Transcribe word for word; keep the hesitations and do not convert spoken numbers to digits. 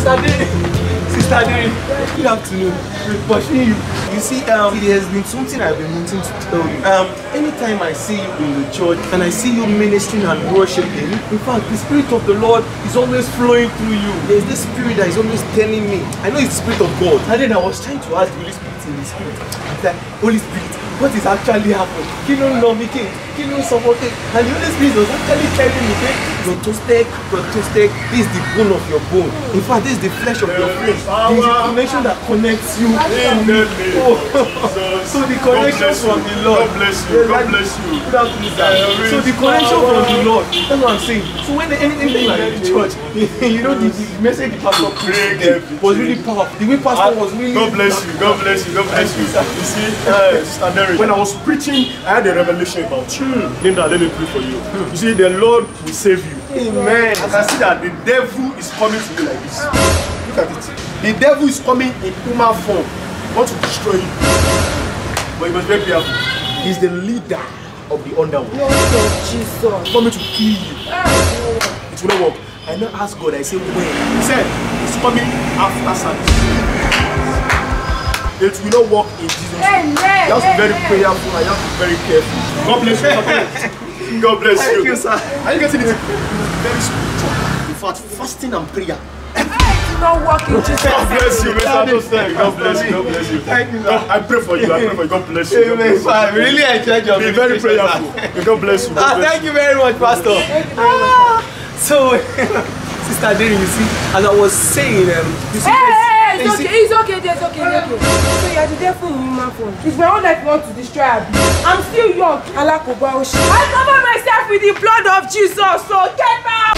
Sister Diri, Sister Diri, good afternoon. We're pushing you. You see, um, there has been something I've been wanting to tell you. Um, anytime I see you in the church and I see you ministering and worshiping, in fact, the Spirit of the Lord is always flowing through you. There's this Spirit that is always telling me. I know it's the Spirit of God. And then I was trying to ask the Holy Spirit in the Spirit. It's like, Holy Spirit, what is actually happening? You don't know me, you don't support it. And the Holy Spirit was actually telling me, okay, your toasted, your toasted, this is the bone of your bone. In fact, this is the flesh of your flesh. This is the connection that connects you. Oh. So the connection from the Lord. God bless you. God bless you. So the connection from the Lord. That's what I'm saying. So when anything like in the church, you know, the, the message the pastor preached was really powerful. The way pastor was really. God bless you. God bless you. God bless you. You see, uh, Sister Derek, when I was preaching, I had a revelation about you. Linda, let me pray for you. You see, the Lord will save you. Amen. I can see that the devil is coming to you like this. Look at it. The devil is coming in human form. Want to destroy you. But you must be very careful. He's the leader of the underworld. Lord Jesus. He's coming to kill you. It will not work. I now ask God, I say, when? He said, it's coming after service. It will not work in Jesus' name. You have to be very prayerful and you have to be very careful. God bless you. God bless you. Thank you, sir. Are you getting it? Very spiritual. In fact, fasting and prayer. Not working. God bless you, Mister God bless you. God bless you. Thank you, sir. God, I pray for you. I pray for you. God bless you. Amen. I really enjoyed your Be very prayerful. God bless you. God Ah, bless thank you very much, Pastor. Ah, so, Sister Diri, you see, as I was saying, um, you see, Hey, hey, it's you okay, it's okay, it's okay, it's okay. So you're the devil in human form. It's my own life you want to destroy Abi. I'm still young. I cover myself with the blood of Jesus, so get back!